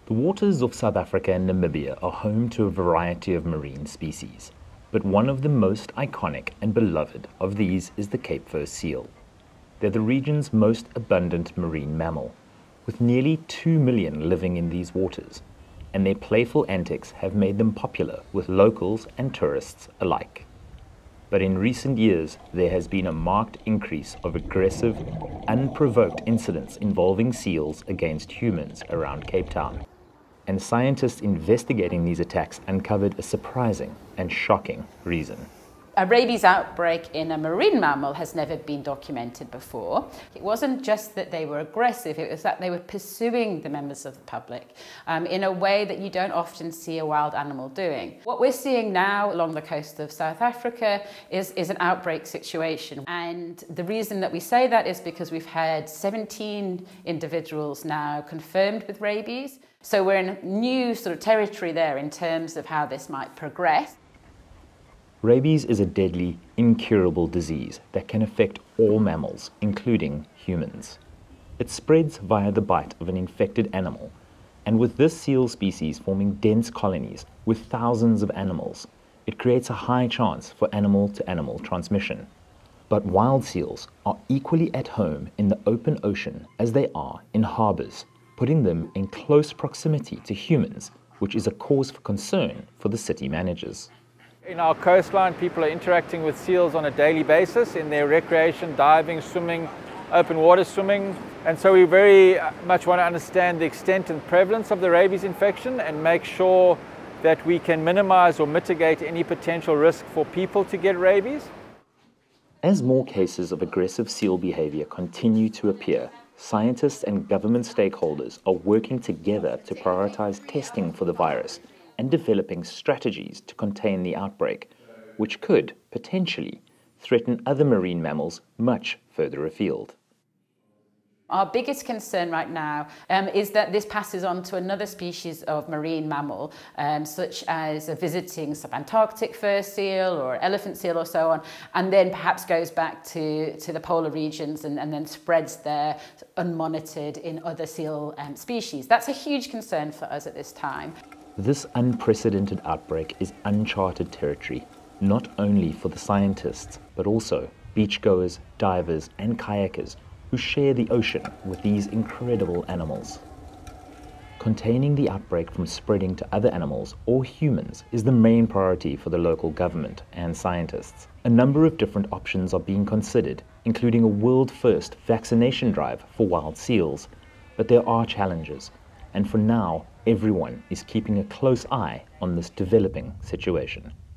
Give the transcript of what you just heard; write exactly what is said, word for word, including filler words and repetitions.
The waters of South Africa and Namibia are home to a variety of marine species, but one of the most iconic and beloved of these is the Cape Fur seal. They're the region's most abundant marine mammal, with nearly two million living in these waters, and their playful antics have made them popular with locals and tourists alike. But in recent years, there has been a marked increase of aggressive, unprovoked incidents involving seals against humans around Cape Town. And scientists investigating these attacks uncovered a surprising and shocking reason. A rabies outbreak in a marine mammal has never been documented before. It wasn't just that they were aggressive, it was that they were pursuing the members of the public um, in a way that you don't often see a wild animal doing. What we're seeing now along the coast of South Africa is, is an outbreak situation. And the reason that we say that is because we've had seventeen individuals now confirmed with rabies. So we're in new sort of territory there in terms of how this might progress. Rabies is a deadly, incurable disease that can affect all mammals, including humans. It spreads via the bite of an infected animal, and with this seal species forming dense colonies with thousands of animals, it creates a high chance for animal-to-animal transmission. But wild seals are equally at home in the open ocean as they are in harbours, putting them in close proximity to humans, which is a cause for concern for the city managers. In our coastline, people are interacting with seals on a daily basis in their recreation, diving, swimming, open water swimming. And so we very much want to understand the extent and prevalence of the rabies infection and make sure that we can minimize or mitigate any potential risk for people to get rabies. As more cases of aggressive seal behavior continue to appear, scientists and government stakeholders are working together to prioritize testing for the virus and developing strategies to contain the outbreak, which could, potentially, threaten other marine mammals much further afield. Our biggest concern right now um, is that this passes on to another species of marine mammal, um, such as a visiting subantarctic fur seal or elephant seal or so on, and then perhaps goes back to, to the polar regions and, and then spreads there unmonitored in other seal um, species. That's a huge concern for us at this time. This unprecedented outbreak is uncharted territory, not only for the scientists, but also beachgoers, divers, and kayakers who share the ocean with these incredible animals. Containing the outbreak from spreading to other animals or humans is the main priority for the local government and scientists. A number of different options are being considered, including a world-first vaccination drive for wild seals, but there are challenges, and for now, everyone is keeping a close eye on this developing situation.